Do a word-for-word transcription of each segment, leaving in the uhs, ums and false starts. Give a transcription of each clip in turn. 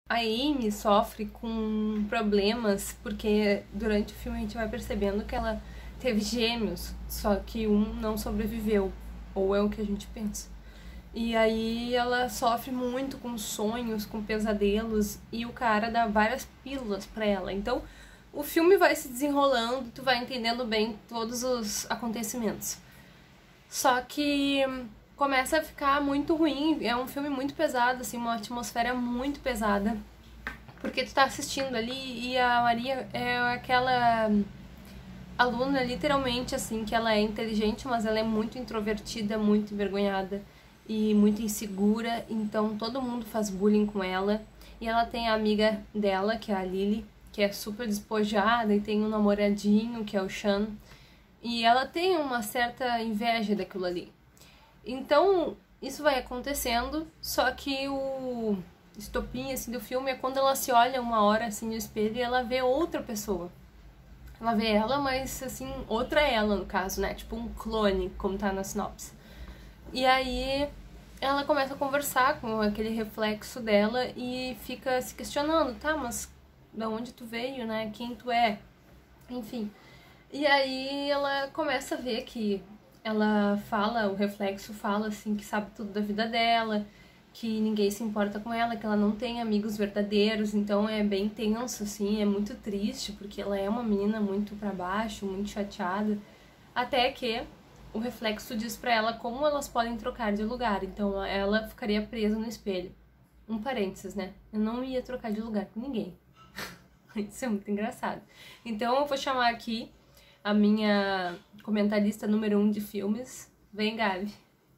A Amy sofre com problemas porque durante o filme a gente vai percebendo que ela teve gêmeos, só que um não sobreviveu, ou é o que a gente pensa. E aí ela sofre muito com sonhos, com pesadelos, e o cara dá várias pílulas pra ela. Então o filme vai se desenrolando, tu vai entendendo bem todos os acontecimentos. Só que começa a ficar muito ruim, é um filme muito pesado, assim, uma atmosfera muito pesada, porque tu tá assistindo ali e a Maria é aquela aluna, literalmente, assim, que ela é inteligente, mas ela é muito introvertida, muito envergonhada e muito insegura, então todo mundo faz bullying com ela, e ela tem a amiga dela, que é a Lily, que é super despojada e tem um namoradinho, que é o Sean, e ela tem uma certa inveja daquilo ali. Então, isso vai acontecendo, só que o estopim, assim, do filme é quando ela se olha uma hora, assim, no espelho e ela vê outra pessoa. Ela vê ela, mas, assim, outra ela, no caso, né? Tipo um clone, como tá na sinopse. E aí, ela começa a conversar com aquele reflexo dela e fica se questionando, tá, mas da onde tu veio, né? Quem tu é? Enfim. E aí, ela começa a ver que ela fala, o reflexo fala, assim, que sabe tudo da vida dela, que ninguém se importa com ela, que ela não tem amigos verdadeiros, então é bem tenso, assim, é muito triste, porque ela é uma menina muito pra baixo, muito chateada, até que o reflexo diz pra ela como elas podem trocar de lugar, então ela ficaria presa no espelho. Um parênteses, né? Eu não ia trocar de lugar com ninguém. Isso é muito engraçado. Então eu vou chamar aqui a minha comentarista número um de filmes. Vem, Gabi.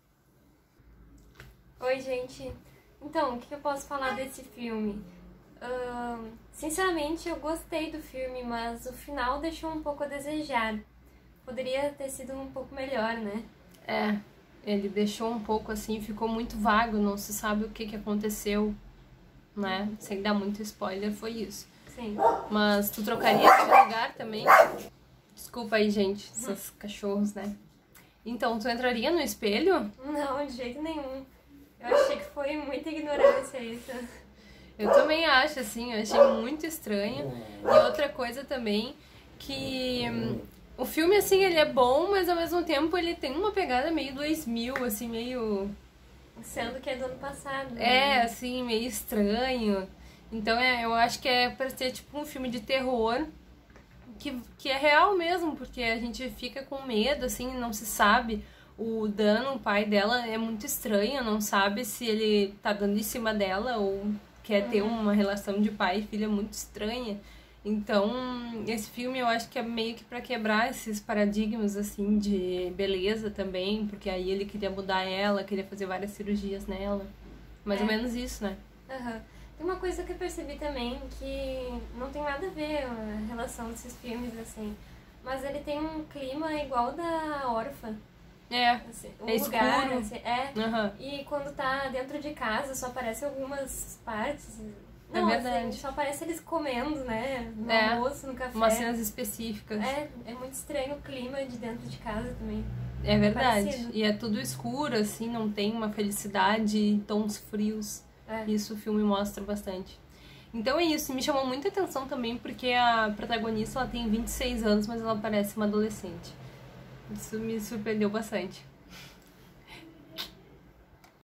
Oi, gente. Então, o que eu posso falar desse filme? Uh, sinceramente, eu gostei do filme, mas o final deixou um pouco a desejar. Poderia ter sido um pouco melhor, né? É, ele deixou um pouco assim, ficou muito vago, não se sabe o que, que aconteceu, né? Sem dar muito spoiler, foi isso. Sim. Mas tu trocaria de lugar também? Desculpa aí, gente, esses cachorros, né? Então, tu entraria no espelho? Não, de jeito nenhum. Eu achei que foi muita ignorância isso. Eu também acho, assim, eu achei muito estranho. E outra coisa também, que hum, o filme, assim, ele é bom, mas ao mesmo tempo ele tem uma pegada meio dois mil, assim, meio... Sendo que é do ano passado. É, né? assim, meio estranho. Então, é, eu acho que é pra ser, tipo, um filme de terror, que, que é real mesmo, porque a gente fica com medo, assim, não se sabe. O Dan, o pai dela, é muito estranho, não sabe se ele tá dando em cima dela ou quer ter uma relação de pai e filha muito estranha. Então, esse filme eu acho que é meio que pra quebrar esses paradigmas, assim, de beleza também, porque aí ele queria mudar ela, queria fazer várias cirurgias nela. Mais É. ou menos isso, né? Uhum. Tem uma coisa que eu percebi também, que não tem nada a ver a relação desses filmes, assim, mas ele tem um clima igual da Órfã. É, Assim, um é lugar, escuro. assim, é. Uhum. E quando tá dentro de casa só aparece algumas partes. É Não, verdade. assim, só aparece eles comendo, né? No É, almoço, no café. umas cenas específicas. É, é muito estranho o clima de dentro de casa também. É verdade. Parecido. E é tudo escuro, assim, não tem uma felicidade, tons frios. É. Isso o filme mostra bastante. Então é isso, me chamou muita atenção também porque a protagonista ela tem vinte e seis anos, mas ela parece uma adolescente. Isso me surpreendeu bastante.